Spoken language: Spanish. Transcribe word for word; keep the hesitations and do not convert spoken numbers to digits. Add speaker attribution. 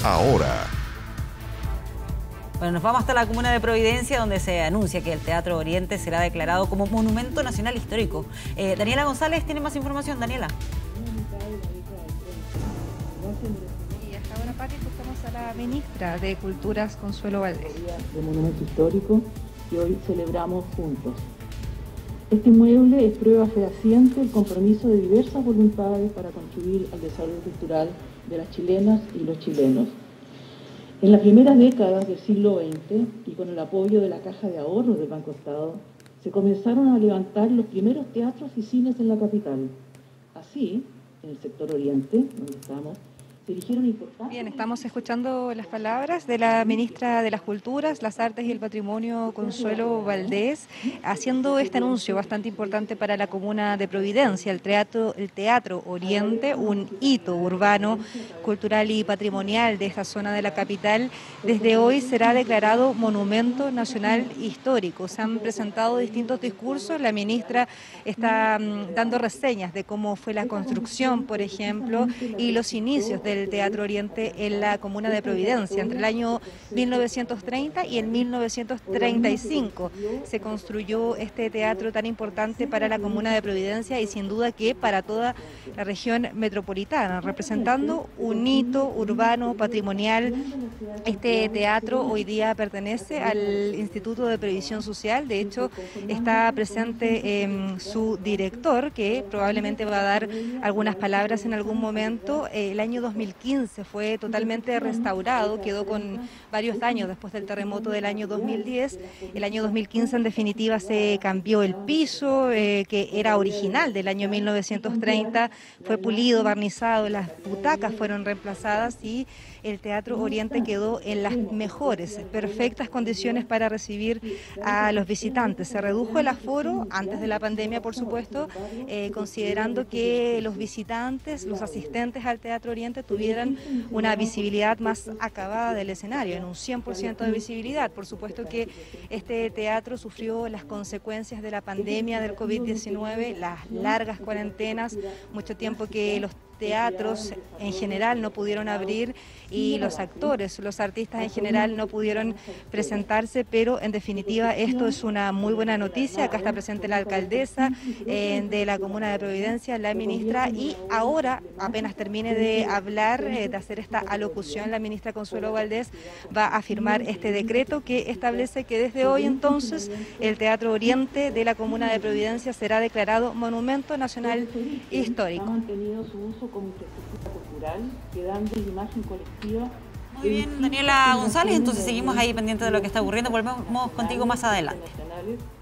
Speaker 1: ahora.
Speaker 2: Bueno, nos vamos hasta la comuna de Providencia, donde se anuncia que el Teatro Oriente será declarado como Monumento Nacional Histórico. Eh, Daniela González tiene más información. Daniela.
Speaker 3: Y hasta ahora, Pati, buscamos a la ministra de Culturas, Consuelo Valdés.
Speaker 4: De Monumento Histórico, que hoy celebramos juntos. Este inmueble es prueba fehaciente del compromiso de diversas voluntades para contribuir al desarrollo cultural de las chilenas y los chilenos. En las primeras décadas del siglo veinte, y con el apoyo de la Caja de Ahorros del Banco Estado, se comenzaron a levantar los primeros teatros y cines en la capital. Así, en el sector oriente, donde estamos, se dirigieron importantes...
Speaker 3: Bien, estamos escuchando las palabras de la ministra de las Culturas, las Artes y el Patrimonio, Consuelo Valdés, haciendo este anuncio bastante importante para la comuna de Providencia, el Teatro, el Teatro Oriente, un hito urbano, cultural y patrimonial de esta zona de la capital. Desde hoy será declarado Monumento Nacional Histórico. Se han presentado distintos discursos, la ministra está um, dando reseñas de cómo fue la construcción, por ejemplo, y los inicios del Teatro Oriente en la comuna de Providencia. Entre el año mil novecientos treinta y el mil novecientos treinta y cinco se construyó este teatro tan importante para la comuna de Providencia y sin duda que para toda la región metropolitana, representando un hito urbano patrimonial. Este teatro hoy día pertenece al Instituto de Previsión Social, de hecho está presente eh, su director, que probablemente va a dar algunas palabras en algún momento. El año dos mil quince fue totalmente restaurado, quedó con varios daños después del terremoto del año dos mil diez. El año dos mil quince en definitiva se cambió el piso, eh, que era original del año mil novecientos treinta, fue pulido, barnizado, las butacas fueron reemplazadas y el Teatro Oriente quedó en las mejores, perfectas condiciones para recibir a los visitantes. Se redujo el aforo antes de la pandemia, por supuesto, eh, considerando que los visitantes, los asistentes al Teatro Oriente tuvieran una visibilidad más acabada del escenario, en un cien por ciento de visibilidad. Por supuesto que este teatro sufrió las consecuencias de la pandemia del COVID diecinueve, las largas cuarentenas, mucho tiempo que los teatros en general no pudieron abrir y los actores, los artistas en general no pudieron presentarse, pero en definitiva esto es una muy buena noticia. Acá está presente la alcaldesa eh, de la comuna de Providencia, la ministra, y ahora, apenas termine de hablar, eh, de hacer esta alocución, la ministra Consuelo Valdés va a firmar este decreto que establece que desde hoy entonces el Teatro Oriente de la comuna de Providencia será declarado Monumento Nacional Histórico.
Speaker 4: Ha mantenido su uso como infraestructura cultural, quedando en imagen colectiva.
Speaker 2: Muy bien, Daniela González, entonces seguimos ahí pendientes de lo que está ocurriendo. Volvemos contigo más adelante.